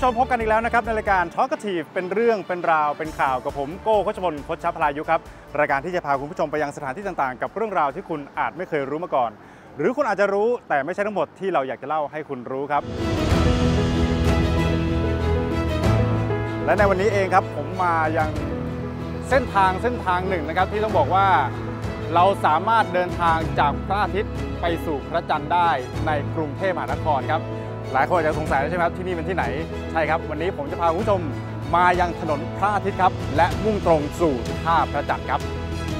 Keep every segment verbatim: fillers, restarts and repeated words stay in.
มพบกันอีกแล้วนะครับในรายการ Talkative เป็นเรื่องเป็นราวเป็นข่าวกับผมโก้โคชพลโคชพลายุครับรายการที่จะพาคุณผู้ชมไปยังสถานที่ต่างๆกับเรื่องราวที่คุณอาจไม่เคยรู้มาก่อนหรือคุณอาจจะรู้แต่ไม่ใช่ทั้งหมดที่เราอยากจะเล่าให้คุณรู้ครับและในวันนี้เองครับผมมายังเส้นทางเส้นทางหนึ่งนะครับที่ต้องบอกว่าเราสามารถเดินทางจากพระอาทิตย์ไปสู่พระจันทร์ได้ในกรุงเทพมหานครครับหลายคนอาจจะสงสัยใช่ไหมครับที่นี่เป็นที่ไหนใช่ครับวันนี้ผมจะพาคุณผู้ชมมายังถนนพระอาทิตย์ครับและมุ่งตรงสู่ท่าพระจันทร์ครับ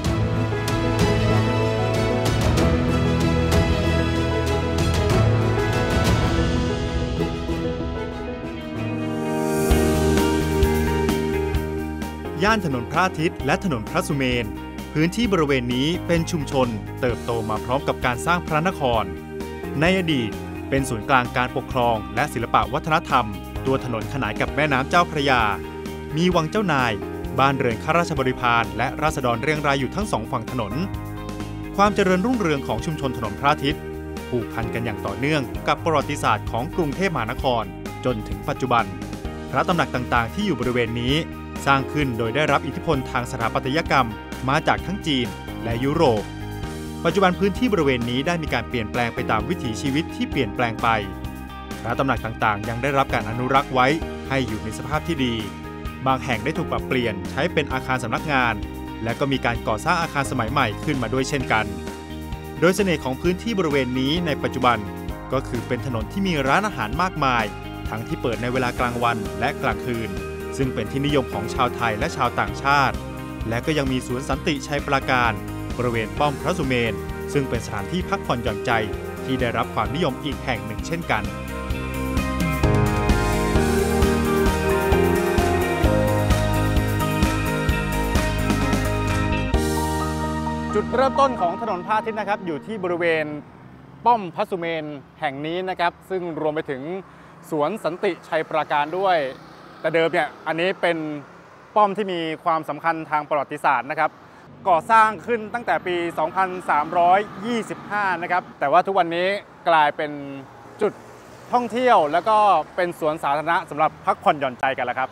ย่านถนนพระอาทิตย์และถนนพระสุเมนพื้นที่บริเวณนี้เป็นชุมชนเติบโตมาพร้อมกับการสร้างพระนครในอดีตเป็นศูนย์กลางการปกครองและศิลปวัฒนธรรมตัวถนนขนานกับแม่น้ำเจ้าพระยามีวังเจ้านายบ้านเรือนข้าราชบริพารและราษฎรเรียงรายอยู่ทั้งสองฝั่งถนนความเจริญรุ่งเรืองของชุมชนถนนพระอาทิตย์ผูกพันกันอย่างต่อเนื่องกับประวัติศาสตร์ของกรุงเทพมหานครจนถึงปัจจุบันพระตำหนักต่างๆที่อยู่บริเวณนี้สร้างขึ้นโดยได้รับอิทธิพลทางสถาปัตยกรรมมาจากทั้งจีนและยุโรปปัจจุบันพื้นที่บริเวณนี้ได้มีการเปลี่ยนแปลงไปตามวิถีชีวิตที่เปลี่ยนแปลงไปพระตำหนักต่างๆยังได้รับการอนุรักษ์ไว้ให้อยู่ในสภาพที่ดีบางแห่งได้ถูกปรับเปลี่ยนใช้เป็นอาคารสำนักงานและก็มีการก่อสร้างอาคารสมัยใหม่ขึ้นมาด้วยเช่นกันโดยเสน่ห์ของพื้นที่บริเวณนี้ในปัจจุบันก็คือเป็นถนนที่มีร้านอาหารมากมายทั้งที่เปิดในเวลากลางวันและกลางคืนซึ่งเป็นที่นิยมของชาวไทยและชาวต่างชาติและก็ยังมีสวนสันติชัยปราการบริเวณป้อมพระสุเมนซึ่งเป็นสถานที่พักผ่อนหย่อนใจที่ได้รับความนิยมอีกแห่งหนึ่งเช่นกันจุดเริ่มต้นของถนนพระอาทิตย์นะครับอยู่ที่บริเวณป้อมพระสุเมนแห่งนี้นะครับซึ่งรวมไปถึงสวนสันติชัยปราการด้วยแต่เดิมเนี่ยอันนี้เป็นป้อมที่มีความสำคัญทางประวัติศาสตร์นะครับก่อสร้างขึ้นตั้งแต่ปี สองพันสามร้อยยี่สิบห้า นะครับแต่ว่าทุกวันนี้กลายเป็นจุดท่องเที่ยวแล้วก็เป็นสวนสาธารณะสำหรับพักผ่อนหย่อนใจกันแล้วครับ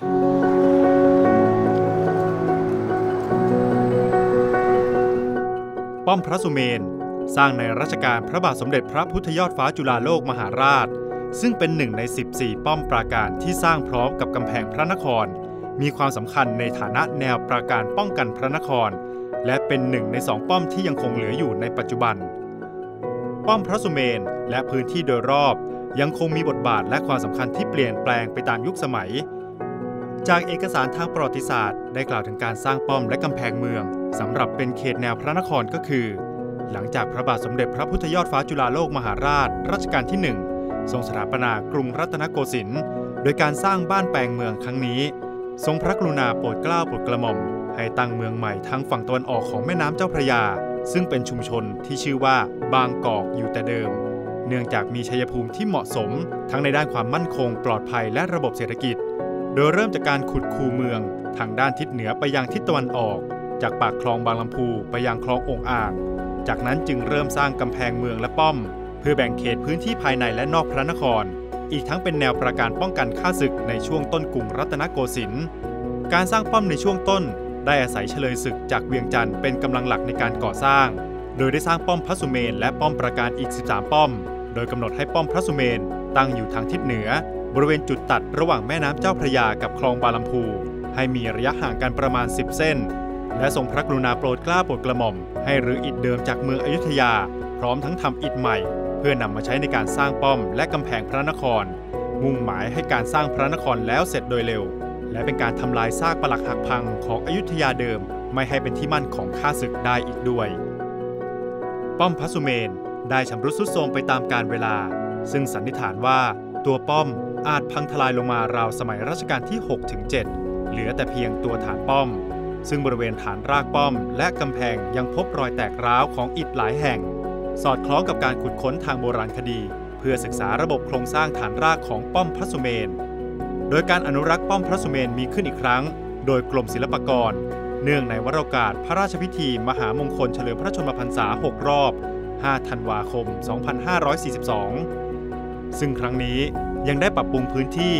ป้อมพระสุเมนสร้างในรัชกาลพระบาทสมเด็จพระพุทธยอดฟ้าจุฬาโลกมหาราชซึ่งเป็นหนึ่งในสิบสี่ป้อมปราการที่สร้างพร้อมกับกำแพงพระนครมีความสำคัญในฐานะแนวปราการป้องกันพระนครและเป็นหนึ่งในสองป้อมที่ยังคงเหลืออยู่ในปัจจุบันป้อมพระสุเมนและพื้นที่โดยรอบยังคงมีบทบาทและความสำคัญที่เปลี่ยนแปลงไปตามยุคสมัยจากเอกสารทางประวัติศาสตร์ได้กล่าวถึงการสร้างป้อมและกำแพงเมืองสำหรับเป็นเขตแนวพระนครก็คือหลังจากพระบาทสมเด็จพระพุทธยอดฟ้าจุฬาโลกมหาราชรัชกาลที่หนึ่งทรงสถาปนากรุงรัตนโกสินทร์โดยการสร้างบ้านแปลงเมืองครั้งนี้ทรงพระกรุณาโปรดเกล้าโปรดกระหม่อมให้ตั้งเมืองใหม่ทางฝั่งตะวันออกของแม่น้ำเจ้าพระยาซึ่งเป็นชุมชนที่ชื่อว่าบางกอกอยู่แต่เดิมเนื่องจากมีชัยภูมิที่เหมาะสมทั้งในด้านความมั่นคงปลอดภัยและระบบเศรษฐกิจโดยเริ่มจากการขุดคูเมืองทางด้านทิศเหนือไปยังทิศตะวันออกจากปากคลองบางลำพูไปยังคลองโอ่งอ่างจากนั้นจึงเริ่มสร้างกำแพงเมืองและป้อมเพื่อแบ่งเขตพื้นที่ภายในและนอกพระนครอีกทั้งเป็นแนวปราการป้องกันข้าศึกในช่วงต้นกรุงรัตนโกสินทร์การสร้างป้อมในช่วงต้นได้อาศัยเฉลยศึกจากเวียงจันทร์เป็นกำลังหลักในการก่อสร้างโดยได้สร้างป้อมพระสุเมนและป้อมปราการอีกสิบสามป้อมโดยกำหนดให้ป้อมพระสุเมนตั้งอยู่ทางทิศเหนือบริเวณจุดตัดระหว่างแม่น้ำเจ้าพระยากับคลองบางลำพูให้มีระยะห่างกันประมาณสิบเส้นและทรงพระกรุณาโปรดเกล้าโปรดกระหม่อมให้รื้ออิฐเดิมจากเมืองอยุธยาพร้อมทั้งทำอิฐใหม่เพื่อนำมาใช้ในการสร้างป้อมและกำแพงพระนครมุ่งหมายให้การสร้างพระนครแล้วเสร็จโดยเร็วและเป็นการทำลายซากปรักหักพังของอยุธยาเดิมไม่ให้เป็นที่มั่นของข้าศึกได้อีกด้วยป้อมพระสุเมนได้ชำรุดทรุดโทรมไปตามกาลเวลาซึ่งสันนิษฐานว่าตัวป้อมอาจพังทลายลงมาราวสมัยรัชกาลที่ หกถึงเจ็ด เหลือแต่เพียงตัวฐานป้อมซึ่งบริเวณฐานรากป้อมและกำแพงยังพบรอยแตกร้าวของอิฐหลายแห่งสอดคล้องกับการขุดค้นทางโบราณคดีเพื่อศึกษาระบบโครงสร้างฐานรากของป้อมพระสุเมนโดยการอนุรักษ์ป้อมพระสุเมนมีขึ้นอีกครั้งโดยกรมศิลปากรเนื่องในวโรกาสพระราชพิธีมหามงคลเฉลิมพระชนมพรรษาหกรอบห้าธันวาคม สองพันห้าร้อยสี่สิบสอง ซึ่งครั้งนี้ยังได้ปรับปรุงพื้นที่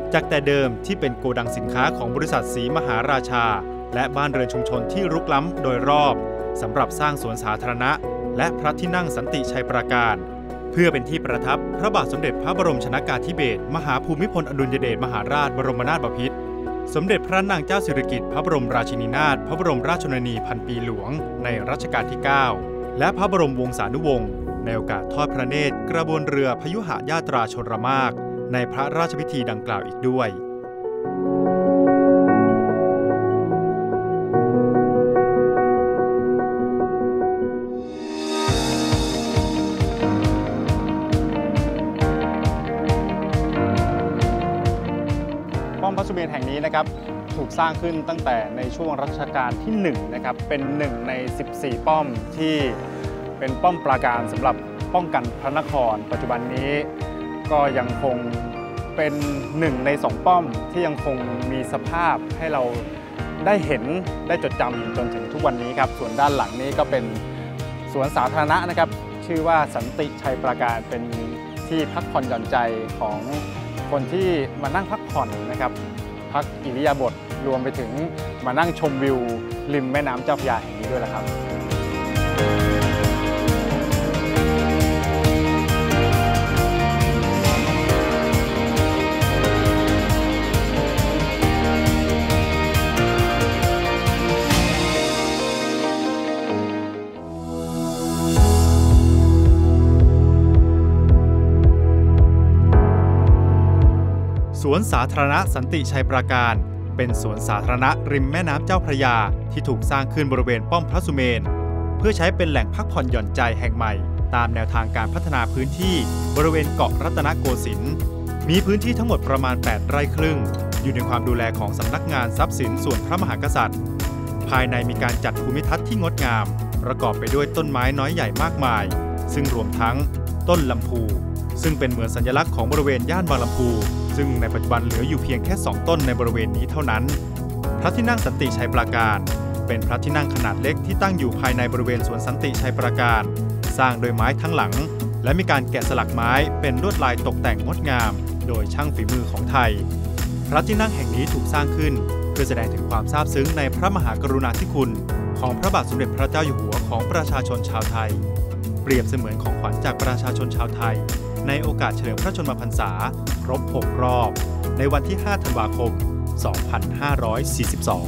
จากแต่เดิมที่เป็นโกดังสินค้าของบริษัทศรีมหาราชาและบ้านเรือนชุมชนที่รุกล้ำโดยรอบสำหรับสร้างสวนสาธารณะและพระที่นั่งสันติชัยปราการเพื่อเป็นที่ประทับพระบาทสมเด็จพระบรมชนกาธิเบศรมหาภูมิพลอดุลยเดชมหาราชบรมนาถบพิตรสมเด็จพระนางเจ้าสิริกิติ์พระบรมราชินีนาถพระบรมราชชนนีพันปีหลวงในรัชกาลที่เก้าและพระบรมวงศานุวงศ์ในโอกาสทอดพระเนตรกระบวนเรือพยุหญาตราชลมากในพระราชพิธีดังกล่าวอีกด้วยป้อมพระสุเมนแห่งนี้นะครับถูกสร้างขึ้นตั้งแต่ในช่วงรัชกาลที่หนึ่งนะครับเป็นหนึ่งในสิบสี่ป้อมที่เป็นป้อมปราการสำหรับป้องกันพระนครปัจจุบันนี้ก็ยังคงเป็นหนึ่งในสองป้อมที่ยังคงมีสภาพให้เราได้เห็นได้จดจำจนถึงทุกวันนี้ครับส่วนด้านหลังนี้ก็เป็นสวนสาธารณะนะครับชื่อว่าสันติชัยปราการเป็นที่พักผ่อนหย่อนใจของคนที่มานั่งพักผ่อนนะครับพักอิริยาบถรวมไปถึงมานั่งชมวิวริมแม่น้ำเจ้าพระยาแห่งนี้ด้วยละครับสวนสาธารณะสันติชัยปราการเป็นสวนสาธารณะริมแม่น้ำเจ้าพระยาที่ถูกสร้างขึ้นบริเวณป้อมพระสุเมนเพื่อใช้เป็นแหล่งพักผ่อนหย่อนใจแห่งใหม่ตามแนวทางการพัฒนาพื้นที่บริเวณเกาะรัตนโกสินทร์มีพื้นที่ทั้งหมดประมาณแปดไร่ครึ่งอยู่ในความดูแลของสำนักงานทรัพย์สินส่วนพระมหากษัตริย์ภายในมีการจัดภูมิทัศน์ที่งดงามประกอบไปด้วยต้นไม้น้อยใหญ่มากมายซึ่งรวมทั้งต้นลำพูซึ่งเป็นเหมือนสัญลักษณ์ของบริเวณย่านบางลำพูซึ่งในปัจจุบันเหลืออยู่เพียงแค่สองต้นในบริเวณนี้เท่านั้นพระที่นั่งสันติชัยปราการเป็นพระที่นั่งขนาดเล็กที่ตั้งอยู่ภายในบริเวณสวนสันติชัยปราการสร้างโดยไม้ทั้งหลังและมีการแกะสลักไม้เป็นลวดลายตกแต่งงดงามโดยช่างฝีมือของไทยพระที่นั่งแห่งนี้ถูกสร้างขึ้นเพื่อแสดงถึงความซาบซึ้งในพระมหากรุณาธิคุณของพระบาทสมเด็จพระเจ้าอยู่หัวของประชาชนชาวไทยเปรียบเสมือนของขวัญจากประชาชนชาวไทยในโอกาสเฉลิมพระชนมพรรษาครบหกรอบในวันที่ห้าธันวาคมสองพันห้าร้อยสี่สิบสอง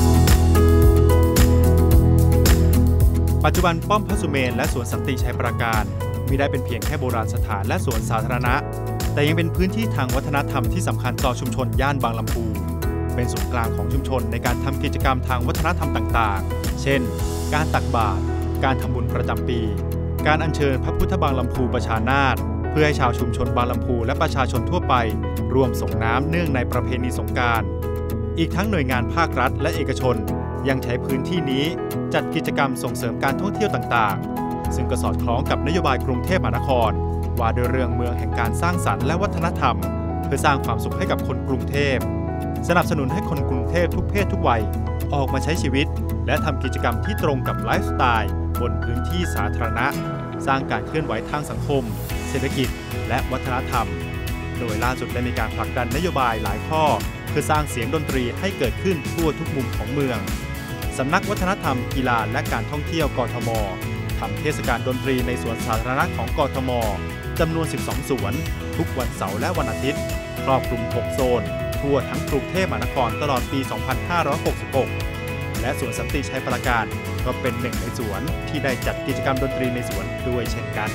ปัจจุบันป้อมพระสุเมนและสวนสันติชัยปราการมิได้เป็นเพียงแค่โบราณสถานและสวนสาธารณะแต่ยังเป็นพื้นที่ทางวัฒนธรรมที่สำคัญต่อชุมชนย่านบางลำพูเป็นศูนย์กลางของชุมชนในการทำกิจกรรมทางวัฒนธรรมต่างๆเช่นการตักบาตรการทำบุญประจำปีการอัญเชิญพระพุทธบางลำพูประชานาถเพื่อให้ชาวชุมชนบางลำพูและประชาชนทั่วไปร่วมส่งน้ำเนื่องในประเพณีสงกรานต์อีกทั้งหน่วยงานภาครัฐและเอกชนยังใช้พื้นที่นี้จัดกิจกรรมส่งเสริมการท่องเที่ยวต่างๆซึ่งก็สอดคล้องกับนโยบายกรุงเทพมหานครว่าโดยเรื่องเมืองแห่งการสร้างสรรค์และวัฒนธรรมเพื่อสร้างความสุขให้กับคนกรุงเทพสนับสนุนให้คนกรุงเทพทุกเพศทุกวัยออกมาใช้ชีวิตและทำกิจกรรมที่ตรงกับไลฟ์สไตล์บนพื้นที่สาธารณะสร้างการเคลื่อนไหวทางสังคมเศรษฐกิจและวัฒนธรรมโดยล่าสุดได้มีการผลักดันนโยบายหลายข้อเพื่อสร้างเสียงดนตรีให้เกิดขึ้นทั่วทุกมุมของเมืองสำนักวัฒนธรรมกีฬาและการท่องเที่ยวกทมทำเทศกาลดนตรีในสวนสาธารณะของกทมจำนวนสิบสองสวนทุกวันเสาร์และวันอาทิตย์ครอบคลุมหกโซนทั่วทั้งกรุงเทพมหานครตลอดปี สองพันห้าร้อยหกสิบหกและสวนสันติชัยปราการก็เป็นหนึ่งในสวนที่ได้จัดกิจกรรมดนตรีในสวนด้วยเช่นกัน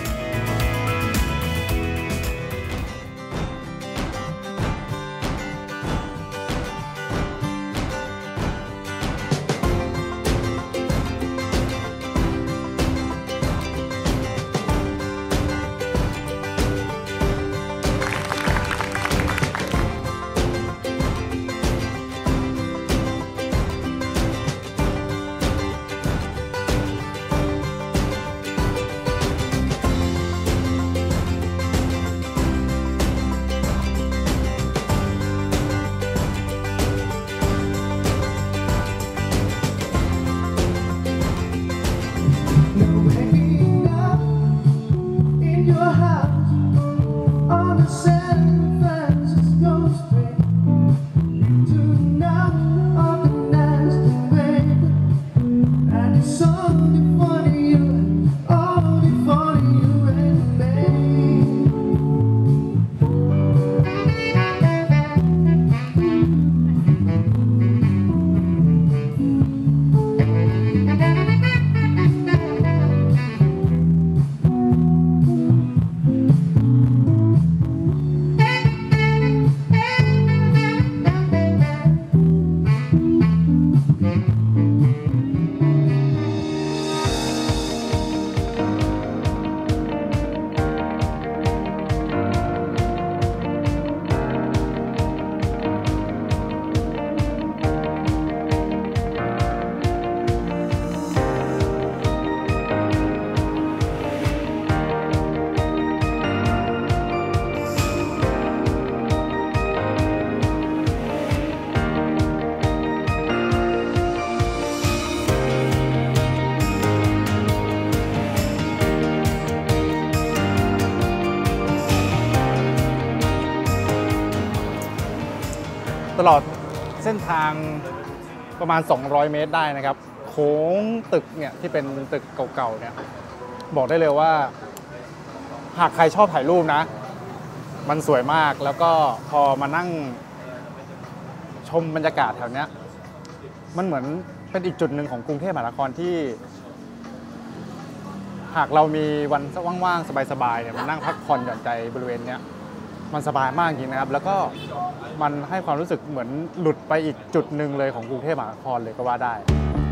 ตลอดเส้นทางประมาณสองร้อยเมตรได้นะครับโค้งตึกเนี่ยที่เป็นตึกเก่าๆเนี่ยบอกได้เลยว่าหากใครชอบถ่ายรูปนะมันสวยมากแล้วก็พอมานั่งชมบรรยากาศแถวเนี้ยมันเหมือนเป็นอีกจุดหนึ่งของกรุงเทพมหานครที่หากเรามีวันว่างๆสบายๆเนี่ยมานั่งพักผ่อนหย่อนใจบริเวณเนี้ยมันสบายมากจริงนะครับแล้วก็มันให้ความรู้สึกเหมือนหลุดไปอีกจุดหนึ่งเลยของกรุงเทพมหานครเลยก็ว่าได้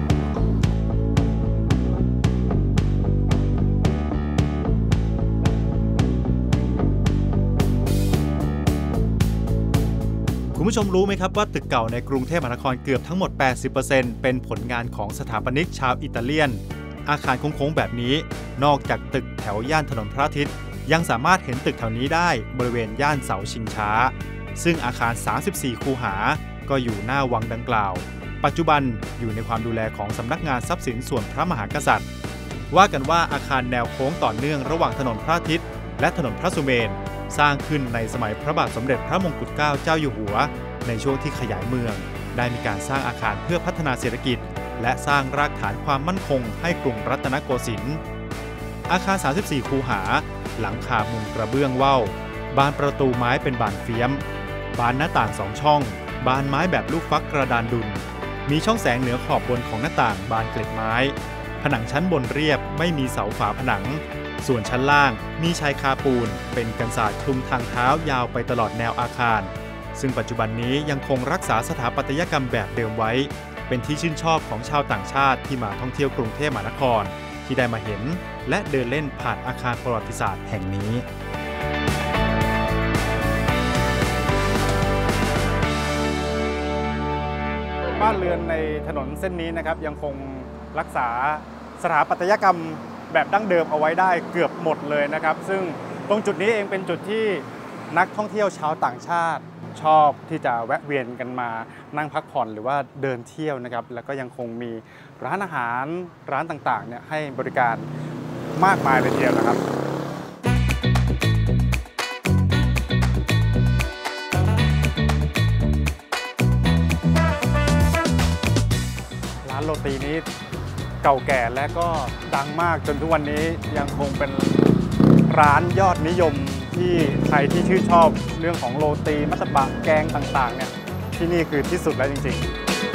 คุณผู้ชมรู้ไหมครับว่าตึกเก่าในกรุงเทพมหานครเกือบทั้งหมด แปดสิบเปอร์เซ็นต์ เป็นผลงานของสถาปนิกชาวอิตาเลียนอาคารโค้งๆแบบนี้นอกจากตึกแถวย่านถนนพระอาทิตย์ยังสามารถเห็นตึกแถวนี้ได้บริเวณย่านเสาชิงช้าซึ่งอาคารสามสิบสี่คูหาก็อยู่หน้าวังดังกล่าวปัจจุบันอยู่ในความดูแลของสำนักงานทรัพย์สินส่วนพระมหากษัตริย์ว่ากันว่าอาคารแนวโค้งต่อเนื่องระหว่างถนนพระอาทิตย์และถนนพระสุเมนสร้างขึ้นในสมัยพระบาทสมเด็จพระมงกุฎเกล้าเจ้าอยู่หัวในช่วงที่ขยายเมืองได้มีการสร้างอาคารเพื่อพัฒนาเศรษฐกิจและสร้างรากฐานความมั่นคงให้กรุงรัตนโกสินทร์อาคารสามสิบสี่คูหาหลังคามุงกระเบื้องว่าวบานประตูไม้เป็นบานเฟี้ยมบานหน้าต่างสองช่องบานไม้แบบลูกฟักกระดานดุลมีช่องแสงเหนือขอบบนของหน้าต่างบานเกล็ดไม้ผนังชั้นบนเรียบไม่มีเสาฝาผนังส่วนชั้นล่างมีชายคาปูนเป็นกันศาสตร์คลุมทางเท้ายาวไปตลอดแนวอาคารซึ่งปัจจุบันนี้ยังคงรักษาสถาปัตยกรรมแบบเดิมไว้เป็นที่ชื่นชอบของชาวต่างชาติที่มาท่องเที่ยวกรุงเทพมหานครที่ได้มาเห็นและเดินเล่นผ่านอาคารประวัติศาสตร์แห่งนี้บ้านเรือนในถนนเส้นนี้นะครับยังคงรักษาสถาปัตยกรรมแบบดั้งเดิมเอาไว้ได้เกือบหมดเลยนะครับซึ่งตรงจุดนี้เองเป็นจุดที่นักท่องเที่ยวชาวต่างชาติชอบที่จะแวะเวียนกันมานั่งพักผ่อนหรือว่าเดินเที่ยวนะครับแล้วก็ยังคงมีร้านอาหารร้านต่างๆเนี่ยให้บริการมากมายเลยทีเดียวนะครับร้านโรตีนี้เก่าแก่และก็ดังมากจนทุกวันนี้ยังคงเป็นร้านยอดนิยมที่ใครที่ชื่นชอบเรื่องของโรตีมัตตบะแกงต่างๆเนี่ยที่นี่คือที่สุดแล้วจริง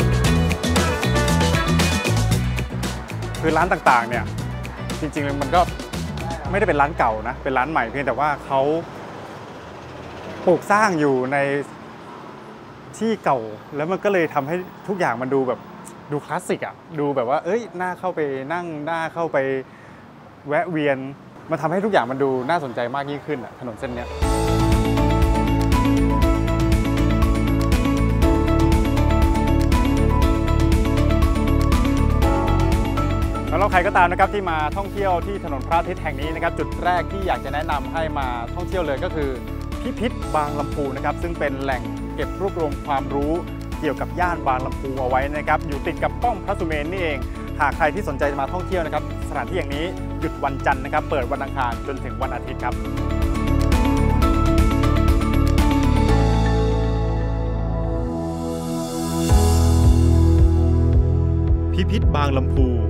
ๆคือร้านต่างๆเนี่ยจริงๆมันก็ไม่ได้เป็นร้านเก่านะเป็นร้านใหม่เพียงแต่ว่าเขาปลูกสร้างอยู่ในที่เก่าแล้วมันก็เลยทำให้ทุกอย่างมันดูแบบดูคลาสสิกอ่ะดูแบบว่าเอ้ยน่าเข้าไปนั่งน่าเข้าไปแวะเวียนมันทำให้ทุกอย่างมันดูน่าสนใจมากยิ่งขึ้นอ่ะถนนเส้นนี้แล้วใครก็ตามนะครับที่มาท่องเที่ยวที่ถนนพระอาทิตย์แห่งนี้นะครับจุดแรกที่อยากจะแนะนำให้มาท่องเที่ยวเลยก็คือพิพิธบางลำพูนะครับซึ่งเป็นแหล่งเก็บรวบรวมความรู้เกี่ยวกับย่านบางลำพูเอาไว้นะครับอยู่ติดกับป้อมพระสุเมนนี่เองหากใครที่สนใจจะมาท่องเที่ยวนะครับสถานที่อย่างนี้หยุดวันจันทร์นะครับเปิดวันอังคารจนถึงวันอาทิตย์ครับพิพิธบางลำพู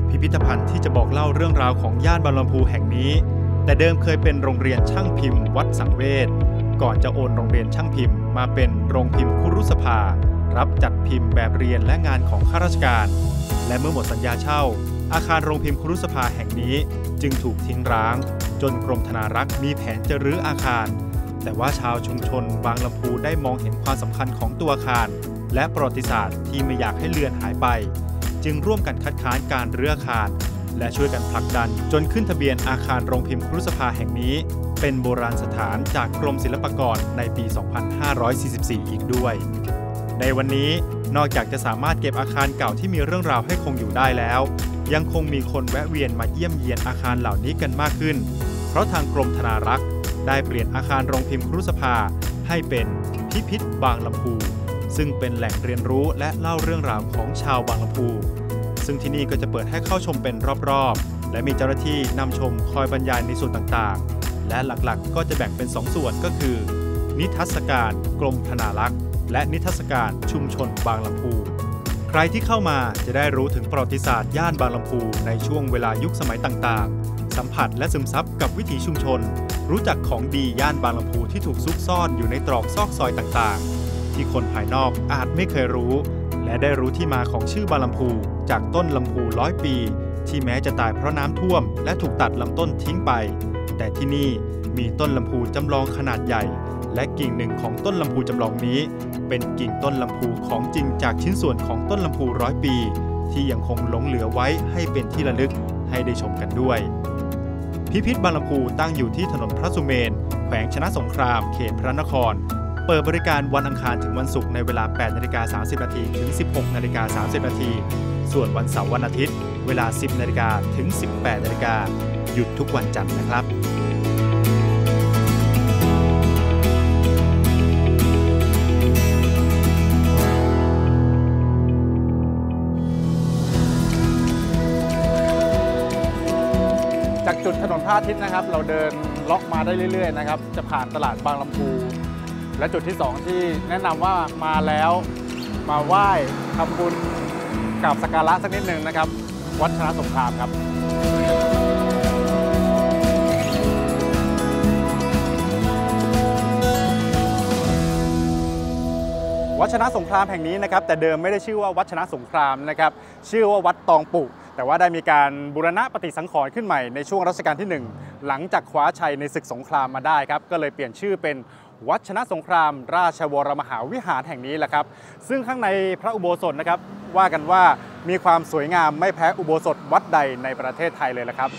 พิพิธภัณฑ์ที่จะบอกเล่าเรื่องราวของย่านบางลำพูแห่งนี้แต่เดิมเคยเป็นโรงเรียนช่างพิมพ์วัดสังเวชก่อนจะโอนโรงเรียนช่างพิมพ์มาเป็นโรงพิมพ์คุรุสภารับจัดพิมพ์แบบเรียนและงานของข้าราชการและเมื่อหมดสัญญาเช่าอาคารโรงพิมพ์คุรุสภาแห่งนี้จึงถูกทิ้งร้างจนกรมธนารักษ์มีแผนจะรื้ออาคารแต่ว่าชาวชุมชนบางลำพูได้มองเห็นความสำคัญของตัวอาคารและประวัติศาสตร์ที่ไม่อยากให้เลือนหายไปจึงร่วมกันคัดค้านการรื้ออาคารและช่วยกันผลักดันจนขึ้นทะเบียนอาคารโรงพิมพ์คุรุสภาแห่งนี้เป็นโบราณสถานจากกรมศิลปากรในปี สองพันห้าร้อยสี่สิบสี่ อีกด้วยในวันนี้นอกจากจะสามารถเก็บอาคารเก่าที่มีเรื่องราวให้คงอยู่ได้แล้วยังคงมีคนแวะเวียนมาเยี่ยมเยียนอาคารเหล่านี้กันมากขึ้นเพราะทางกรมธนารักษ์ได้เปลี่ยนอาคารโรงพิมพ์คุรุสภาให้เป็นพิพิธบางลำพูซึ่งเป็นแหล่งเรียนรู้และเล่าเรื่องราวของชาวบางลำพูซึ่งที่นี่ก็จะเปิดให้เข้าชมเป็นรอบๆและมีเจ้าหน้าที่นำชมคอยบรรยายในส่วนต่างๆและหลักๆก็จะแบ่งเป็นสองส่วนก็คือนิทรรศการกรมธนารักษ์และนิทรรศการชุมชนบางลำพูใครที่เข้ามาจะได้รู้ถึงประวัติศาสตร์ย่านบางลำพูในช่วงเวลายุคสมัยต่างๆสัมผัสและซึมซับกับวิถีชุมชนรู้จักของดีย่านบางลำพูที่ถูกซุกซ่อนอยู่ในตรอกซอกซอยต่างๆที่คนภายนอกอาจไม่เคยรู้และได้รู้ที่มาของชื่อบางลำพูจากต้นลำพูร้อยปีที่แม้จะตายเพราะน้ำท่วมและถูกตัดลำต้นทิ้งไปแต่ที่นี่มีต้นลำพูจำลองขนาดใหญ่และกิ่งหนึ่งของต้นลำพูจำลองนี้เป็นกิ่งต้นลำพูของจริงจากชิ้นส่วนของต้นลำพูร้อยปีที่ยังคงหลงเหลือไว้ให้เป็นที่ระลึกให้ได้ชมกันด้วยพิพิธบางลำพูตั้งอยู่ที่ถนนพระสุเมนแขวงชนะสงครามเขตพระนครเปิดบริการวันอังคารถึงวันศุกร์ในเวลา แปดนาฬิกาสามสิบนาที ถึง สิบหกนาฬิกาสามสิบนาทีส่วนวันเสาร์วันอาทิตย์เวลา สิบนาฬิกาถึง สิบแปดนาฬิกาหยุดทุกวันจันทร์นะครับจากจุดถนนพระอาทิตย์นะครับเราเดินเลาะมาได้เรื่อยๆนะครับจะผ่านตลาดบางลำพูและจุดที่สองที่แนะนำว่ามาแล้วมาไหว้ทำบุญกราบสักการะสักนิดหนึ่งนะครับวัดชนะสงครามครับวัดชนะสงครามแห่งนี้นะครับแต่เดิมไม่ได้ชื่อว่าวัดชนะสงครามนะครับชื่อว่าวัดตองปุแต่ว่าได้มีการบูรณะปฏิสังขรณ์ขึ้นใหม่ในช่วงรัชกาลที่หนึ่งหลังจากคว้าชัยในศึกสงครามมาได้ครับก็เลยเปลี่ยนชื่อเป็นวัดชนะสงครามราชวรมหาวิหารแห่งนี้แหละครับซึ่งข้างในพระอุโบสถนะครับว่ากันว่ามีความสวยงามไม่แพ้อุโบสถวัดใดในประเทศไทยเลยละครับ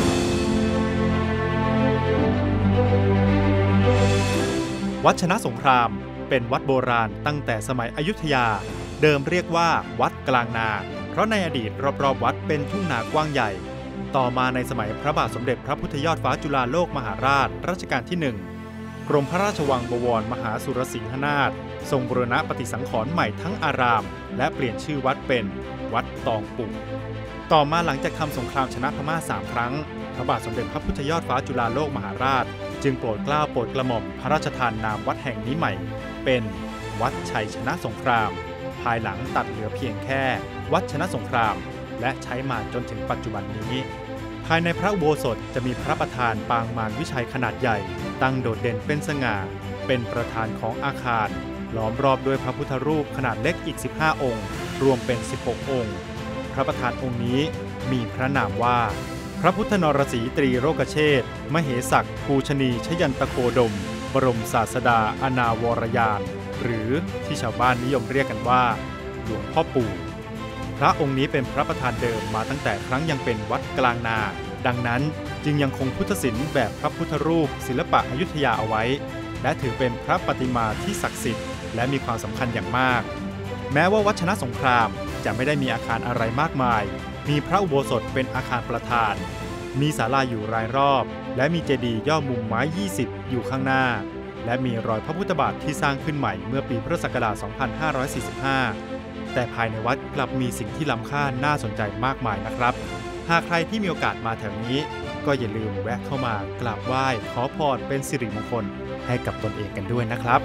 วัดชนะสงครามเป็นวัดโบราณตั้งแต่สมัยอยุธยาเดิมเรียกว่าวัดกลางนาเพราะในอดีตรอบๆวัดเป็นทุ่งนากว้างใหญ่ต่อมาในสมัยพระบาทสมเด็จพระพุทธยอดฟ้าจุฬาโลกมหาราชรัชกาลที่หนึ่งกรมพระราชวังบวรมหาสุรสิงหนาถทรงบูรณะปฏิสังขรณ์ใหม่ทั้งอารามและเปลี่ยนชื่อวัดเป็นวัดตองปุต่อมาหลังจากทำสงครามชนะพม่าสามครั้งพระบาทสมเด็จพระพุทธยอดฟ้าจุฬาโลกมหาราชจึงโปรดเกล้าโปรดกระหม่อมพระราชทานนามวัดแห่งนี้ใหม่เป็นวัดชัยชนะสงครามภายหลังตัดเหลือเพียงแค่วัดชนะสงครามและใช้มาจนถึงปัจจุบันนี้ภายในพระอุโบสถจะมีพระประธานปางมารวิชัยขนาดใหญ่ตั้งโดดเด่นเป็นสง่าเป็นประธานของอาคารล้อมรอบด้วยพระพุทธรูปขนาดเล็กอีกสิบห้าองค์รวมเป็นสิบหกองค์พระประธานองค์นี้มีพระนามว่าพระพุทธนรสีตรีโรกเชษฐ์มเหศักดิ์ภูชนีชยันตโคดมบรมศาสดาอนาวรยานหรือที่ชาวบ้านนิยมเรียกกันว่าหลวงพ่อปู่พระองค์นี้เป็นพระประธานเดิมมาตั้งแต่ครั้งยังเป็นวัดกลางนาดังนั้นจึงยังคงพุทธศิลป์แบบพระพุทธรูปศิลปะอยุธยาเอาไว้และถือเป็นพระประติมาที่ศักดิ์สิทธิ์และมีความสำคัญอย่างมากแม้ว่าวัดชนะสงครามจะไม่ได้มีอาคารอะไรมากมายมีพระอุโบสถเป็นอาคารประธานมีศาลาอยู่รายรอบและมีเจดีย์ย่อมุมไม้ยี่สิบอยู่ข้างหน้าและมีรอยพระพุทธบาทที่สร้างขึ้นใหม่เมื่อปีพุทธศักราช สองพันห้าร้อยสี่สิบห้า แต่ภายในวัดกลับมีสิ่งที่ล้ำค่าน่าสนใจมากมายนะครับหากใครที่มีโอกาสมาแถวนี้ก็อย่าลืมแวะเข้ามากราบไหว้ขอพรเป็นสิริมงคลให้กับตนเองกันด้วยนะครับ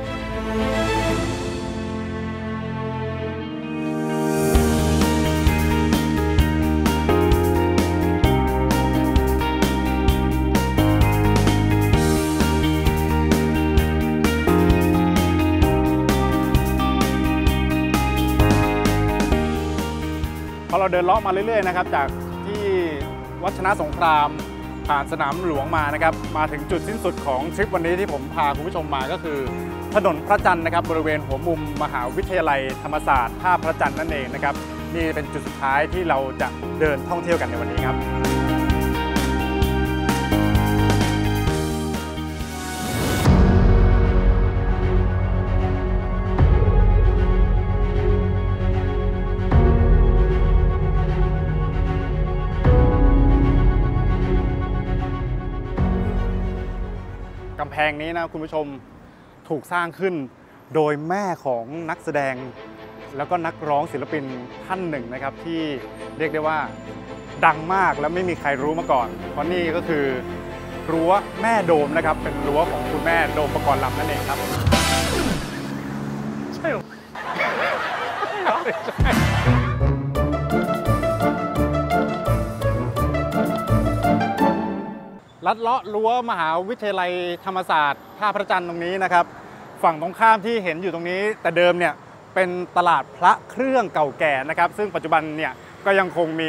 เราเดินเลาะมาเรื่อยๆนะครับจากที่วัชนะสงครามผ่านสนามหลวงมานะครับมาถึงจุดสิ้นสุดของทริปวันนี้ที่ผมพาคุณผู้ชมมาก็คือถนนพระจันทร์นะครับบริเวณหัวมุมมหาวิทยาลัยธรรมศาสตร์ท่าพระจันทร์นั่นเองนะครับนี่เป็นจุดสุดท้ายที่เราจะเดินท่องเที่ยวกันในวันนี้ครับกำแพงนี้นะคุณผู้ชมถูกสร้างขึ้นโดยแม่ของนักแสดงแล้วก็นักร้องศิลปินท่านหนึ่งนะครับที่เรียกได้ว่าดังมากและไม่มีใครรู้มาก่อนเพราะนี่ก็คือรั้วแม่โดมนะครับเป็นรั้วของคุณแม่โดมปกรณ์ลำนั่นเองครับใช่หรอใช่ลัดเลาะรั้วมหาวิทยาลัยธรรมศาสตร์ท่าพระจันทร์ตรงนี้นะครับฝั่งตรงข้ามที่เห็นอยู่ตรงนี้แต่เดิมเนี่ยเป็นตลาดพระเครื่องเก่าแก่นะครับซึ่งปัจจุบันเนี่ยก็ยังคงมี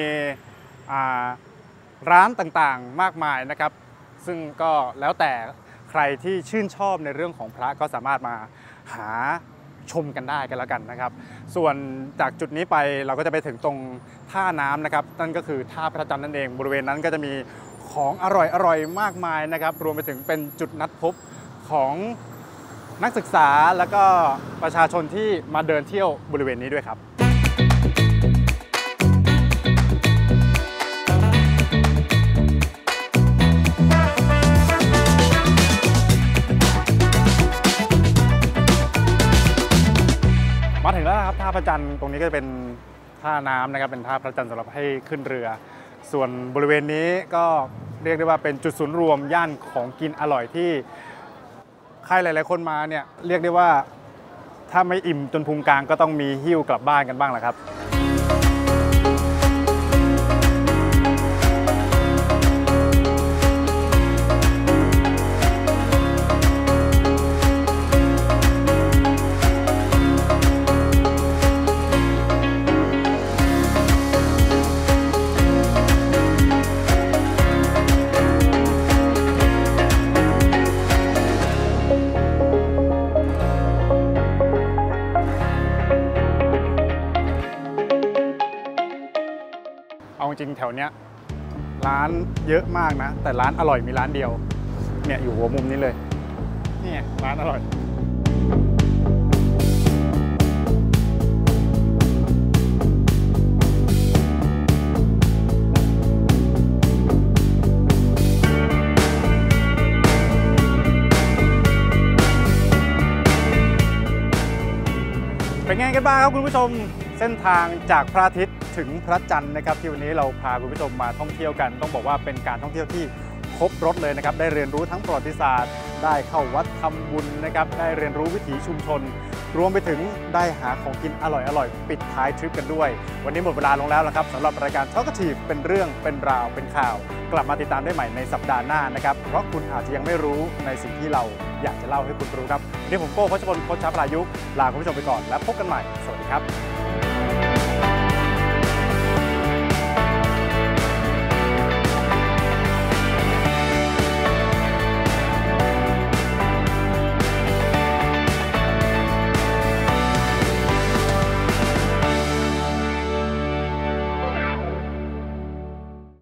ร้านต่างๆมากมายนะครับซึ่งก็แล้วแต่ใครที่ชื่นชอบในเรื่องของพระก็สามารถมาหาชมกันได้กันแล้วกันนะครับส่วนจากจุดนี้ไปเราก็จะไปถึงตรงท่าน้ำนะครับนั่นก็คือท่าพระจันทร์นั่นเองบริเวณนั้นก็จะมีของอร่อยๆมากมายนะครับรวมไปถึงเป็นจุดนัดพบของนักศึกษาและก็ประชาชนที่มาเดินเที่ยวบริเวณนี้ด้วยครับมาถึงแล้วครับท่าพระจันทร์ตรงนี้ก็จะเป็นท่าน้ำนะครับเป็นท่าพระจันทร์สำหรับให้ขึ้นเรือส่วนบริเวณนี้ก็เรียกได้ว่าเป็นจุดศูนย์รวมย่านของกินอร่อยที่ใครหลายๆคนมาเนี่ยเรียกได้ว่าถ้าไม่อิ่มจนพุงกลางก็ต้องมีหิ้วกลับบ้านกันบ้างแหละครับเอาจริงแถวเนี้ยร้านเยอะมากนะแต่ร้านอร่อยมีร้านเดียวเนี่ยอยู่หัวมุมนี้เลยนี่ร้านอร่อยเป็นไงกันบ้างครับคุณผู้ชมเส้นทางจากพระอาทิตย์ถึงพระจันทร์นะครับที่วันนี้เราพาคุณผู้ชมมาท่องเที่ยวกันต้องบอกว่าเป็นการท่องเที่ยวที่ครบรสเลยนะครับได้เรียนรู้ทั้งประวัติศาสตร์ได้เข้าวัดทำบุญนะครับได้เรียนรู้วิถีชุมชนรวมไปถึงได้หาของกินอร่อยๆปิดท้ายทริปกันด้วยวันนี้หมดเวลาลงแล้วนะครับสำหรับรายการ Talkative เป็นเรื่องเป็นราวเป็นข่าวกลับมาติดตามได้ใหม่ในสัปดาห์หน้านะครับเพราะคุณอาจจะยังไม่รู้ในสิ่งที่เราอยากจะเล่าให้คุณรู้ครับวันนี้ผมโก้ โคชพล โคชชาปรายุกต์ลาคุณผู้ชมไปก่อนแล้วพบกันใหม่สวัสดีครับ